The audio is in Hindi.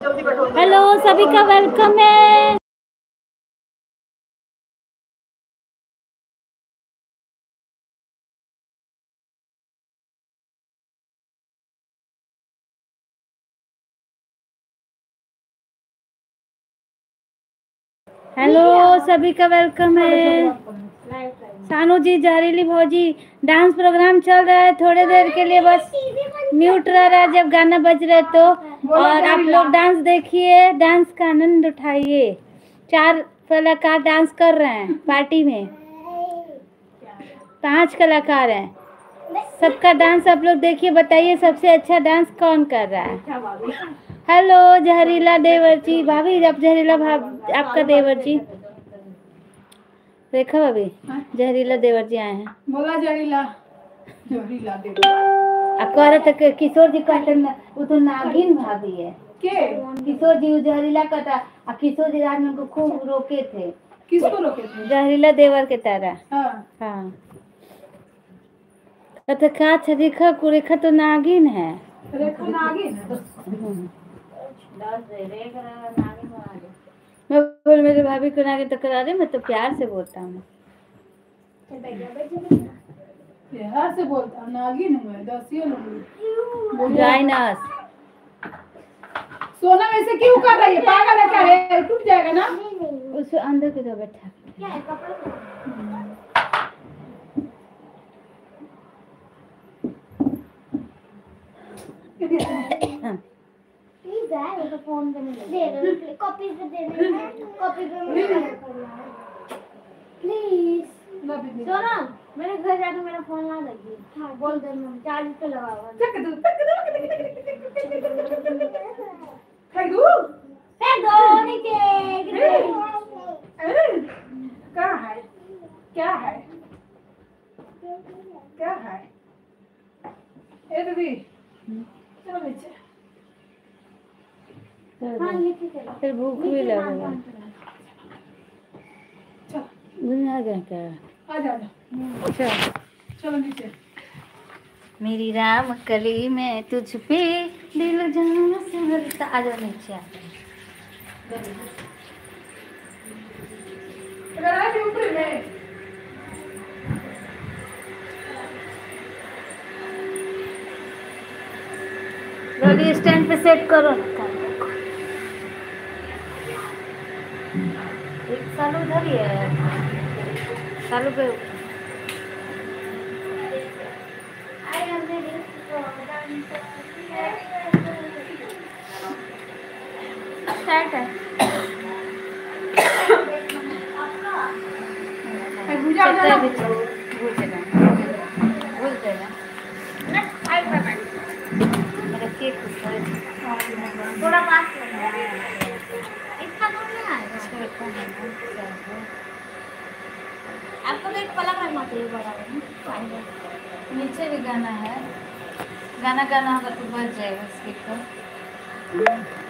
हेलो, सभी का वेलकम है। हेलो, सभी का वेलकम है। सानू जी, जहरीली भौजी, डांस प्रोग्राम चल रहा है, थोड़ी देर के लिए बस म्यूट रह रहा है जब गाना बज रहा है तो। और आप लोग डांस देखिए, डांस का आनंद उठाइए। 4 कलाकार डांस कर रहे हैं पार्टी में। 5 कलाकार हैं। सबका डांस आप लोग देखिए, बताइए सबसे अच्छा डांस कौन कर रहा है। हेलो जहरीला देवर जी, भाभी आप जहरीला आपका देवर जी रेखा भाभी, जहरीला देवर जी आए हैं। बोला जहरीला देवर कह रहे थे किशोर जी कहते वो तो नागिन भाभी है के किशोर जी जहरीला कहता। किशोर जी रात में उनको खूब रोके थे। किसको रोके थे? जहरीला देवर के तरह। हाँ कहते का रेखा को, रेखा तो नागिन है। रेखा नागिन मैं बोल मेरे भाभी को नागिन तो करा रही, मैं तो प्यार से बोलता हूँ। प्यार से बोलता हूँ, नागिन हूँ मैं, दसियो लूंगी। जाइनस सोना वैसे क्यों कर रही है? पागल है क्या? है टूट जाएगा ना। उस अंदर की तरफ बैठा क्या है कपड़ा? फोन पे दे दो, कॉपी पे दे दो, कॉपी पे प्लीज। सोना मेरे घर जाके मेरा फोन ला देगी। हाँ बोल दे, मैं चार्ज पे लगा हुआ है। फेंक दो नीचे। क्या है ए दीदी चलो नीचे। फिर भूख भी लगेगा। आ गया क्या? अच्छा चलो नीचे। मेरी राम कली में तुझ पे दिल जान संभलता। आ जाओ नीचे। गाड़ी स्टैंड पे सेट करो ना। एक साल उधर ही है, सालों पे स्टार्ट है। थोड़ा पास इसका तो नहीं आएगा। आपको तो एक पलक रखना चाहिए बड़ा। नीचे भी गाना है, गाना गाना होगा तो बज जाएगा स्पीकर।